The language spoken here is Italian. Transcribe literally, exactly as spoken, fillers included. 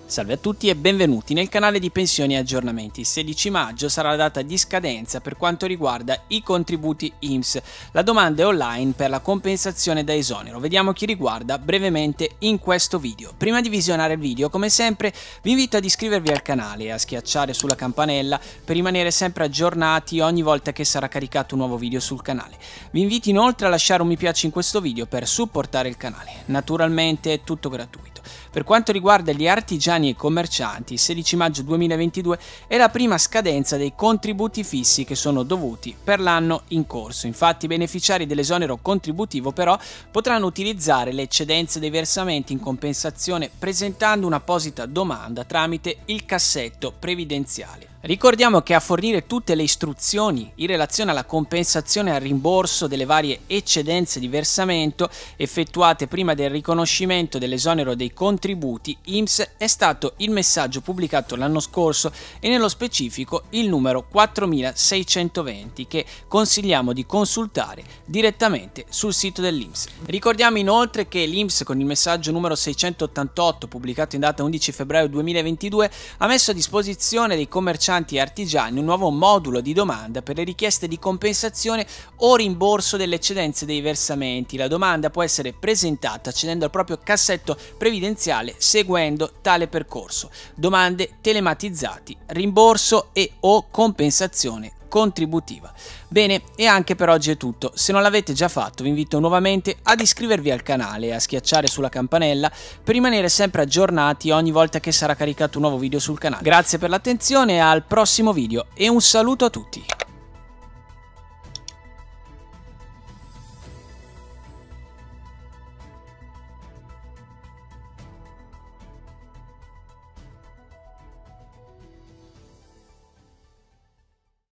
Salve a tutti e benvenuti nel canale di Pensioni e Aggiornamenti. Il sedici maggio sarà la data di scadenza per quanto riguarda i contributi I N P S. La domanda è online per la compensazione da esonero. Vediamo chi riguarda brevemente in questo video. Prima di visionare il video, come sempre, vi invito ad iscrivervi al canale e a schiacciare sulla campanella per rimanere sempre aggiornati ogni volta che sarà caricato un nuovo video sul canale. Vi invito inoltre a lasciare un mi piace in questo video per supportare il canale. Naturalmente è tutto gratuito. Per quanto riguarda gli artigiani e commercianti, il sedici maggio duemilaventidue è la prima scadenza dei contributi fissi che sono dovuti per l'anno in corso. Infatti i beneficiari dell'esonero contributivo però potranno utilizzare le eccedenze dei versamenti in compensazione presentando un'apposita domanda tramite il cassetto previdenziale. Ricordiamo che a fornire tutte le istruzioni in relazione alla compensazione e al rimborso delle varie eccedenze di versamento effettuate prima del riconoscimento dell'esonero dei contributi I N P S è stato il messaggio pubblicato l'anno scorso e nello specifico il numero quattromilaseicentoventi che consigliamo di consultare direttamente sul sito dell'I N P S. Ricordiamo inoltre che l'I N P S con il messaggio numero seicentottantotto pubblicato in data undici febbraio duemilaventidue ha messo a disposizione dei commercianti e artigiani un nuovo modulo di domanda per le richieste di compensazione o rimborso delle eccedenze dei versamenti. La domanda può essere presentata accedendo al proprio cassetto previdenziale seguendo tale percorso: domande telematizzati, rimborso e o compensazione contributiva. Bene, e anche per oggi è tutto. Se non l'avete già fatto vi invito nuovamente ad iscrivervi al canale e a schiacciare sulla campanella per rimanere sempre aggiornati ogni volta che sarà caricato un nuovo video sul canale. Grazie per l'attenzione, al prossimo video e un saluto a tutti!